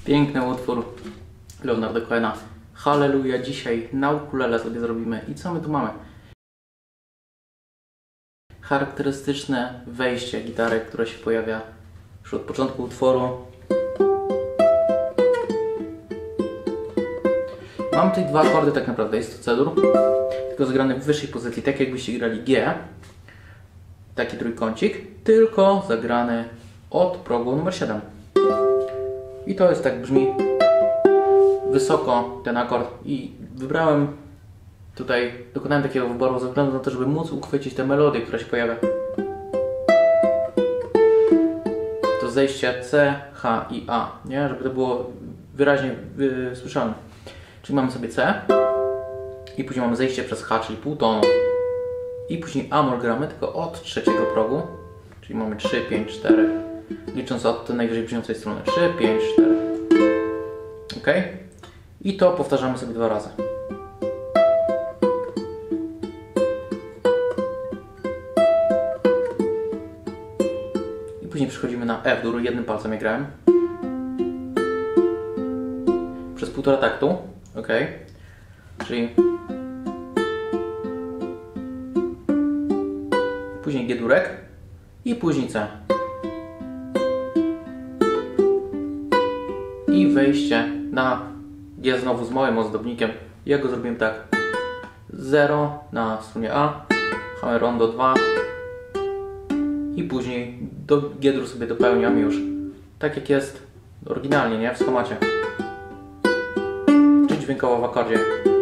Piękny utwór Leonarda Cohena. Halleluja. Dzisiaj na ukulele sobie zrobimy. I co my tu mamy? Charakterystyczne wejście gitary, które się pojawia już od początku utworu. Mam tutaj dwa akordy tak naprawdę, jest to C-dur, tylko zagrany w wyższej pozycji, tak jakbyście grali G, taki trójkącik, tylko zagrany od progu numer 7. I to jest tak, brzmi wysoko ten akord i wybrałem tutaj, dokonałem takiego wyboru ze względu na to, żeby móc uchwycić tę melodię, która się pojawia. To zejście C, H i A, nie? Żeby to było wyraźnie słyszalne. Czyli mamy sobie C i później mamy zejście przez H, czyli pół tonu. I później A-moll gramy tylko od trzeciego progu, czyli mamy 3, 5, 4, licząc od tej najwyżej brzmiącej strony. 3, 5, 4. Ok? I to powtarzamy sobie dwa razy. I później przechodzimy na F-dur, jednym palcem je grałem. Przez półtora taktu. Ok? Czyli później G-durek i później C. I wejście na G znowu z małym ozdobnikiem. Ja go zrobiłem tak. 0 na strunie A, hammer rondo 2 i później do G-dur sobie dopełniam już tak jak jest oryginalnie, nie? W schemacie. Czyli dźwiękowo w akordzie.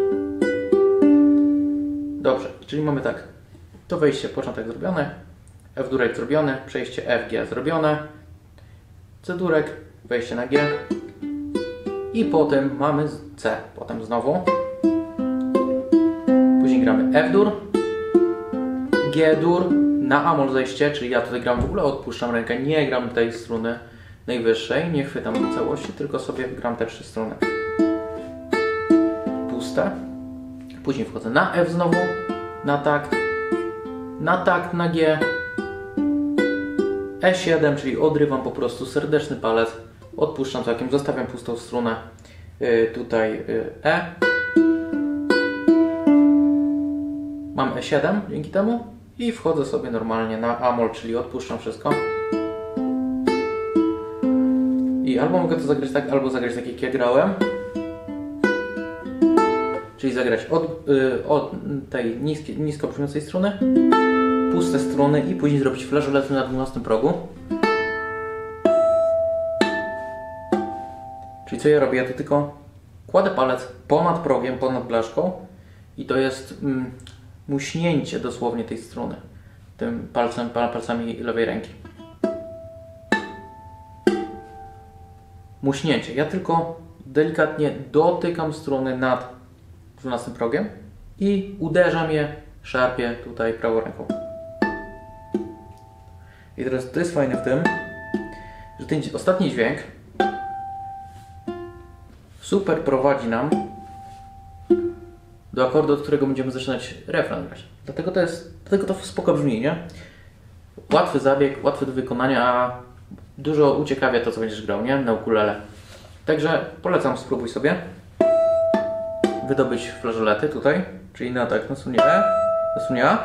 Dobrze, czyli mamy tak. To wejście, początek zrobione, F-durek zrobiony, przejście F-G zrobione, C-durek, wejście na G i potem mamy C, potem znowu. Później gramy F-dur, G-dur, na A-moll zejście, czyli ja tutaj gram w ogóle, odpuszczam rękę, nie gram tej struny najwyższej, nie chwytam całości, tylko sobie gram te 3 struny. Puste. Później wchodzę na F znowu, na takt na G, E7, czyli odrywam po prostu serdeczny palec, odpuszczam całkiem, zostawiam pustą strunę, tutaj E. Mam E7 dzięki temu i wchodzę sobie normalnie na A-moll, czyli odpuszczam wszystko. I albo mogę to zagrać tak, albo zagrać tak jak ja grałem. Czyli zagrać od tej nisko brzmiącej struny, puste struny i później zrobić flażolety na 12 progu. Czyli co ja robię? Ja tu tylko kładę palec ponad progiem, ponad blaszką i to jest muśnięcie dosłownie tej struny tym palcami lewej ręki. Muśnięcie. Ja tylko delikatnie dotykam struny nad 12 progiem i uderzam je, szarpię tutaj prawą ręką. I teraz to jest fajne w tym, że ten ostatni dźwięk super prowadzi nam do akordu, od którego będziemy zaczynać refren grać. Dlatego to spoko brzmi, nie? Łatwy zabieg, łatwy do wykonania, a dużo uciekawia to, co będziesz grał, nie? Na ukulele. Także polecam, spróbuj sobie wydobyć flażolety tutaj, czyli na tak, na strunie E, na strunie A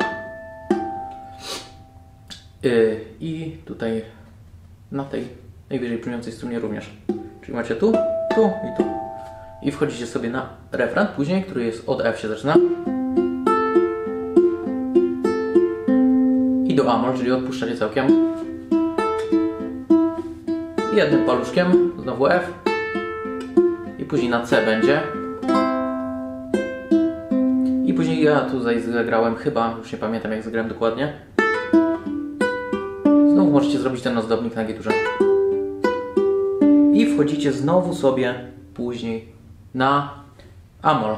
i tutaj na tej najwyżej brzmiącej strunie również. Czyli macie tu, tu i tu. I wchodzicie sobie na refren później, który jest od F się zaczyna. I do A-moll, czyli odpuszczacie całkiem. I jednym paluszkiem, znowu F. I później na C będzie. I później ja tutaj zagrałem chyba, już nie pamiętam jak zagrałem dokładnie. Znowu możecie zrobić ten ozdobnik na G-durze. I wchodzicie znowu sobie później na A-moll.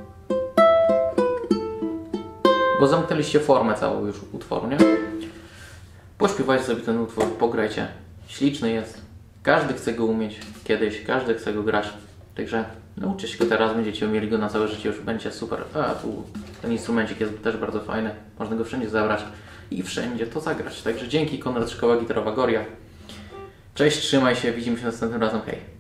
Bo zamknęliście formę całą już utworu, nie? Pośpiewajcie sobie ten utwór, pograjcie. Śliczny jest. Każdy chce go umieć kiedyś, każdy chce go grać. Także nauczcie się go teraz, będziecie mieli go na całe życie, już będzie super. A tu ten instrumencik jest też bardzo fajny, można go wszędzie zabrać i wszędzie to zagrać. Także dzięki, Konrad, Szkoła Gitarowa Goria. Cześć, trzymaj się, widzimy się następnym razem, hej.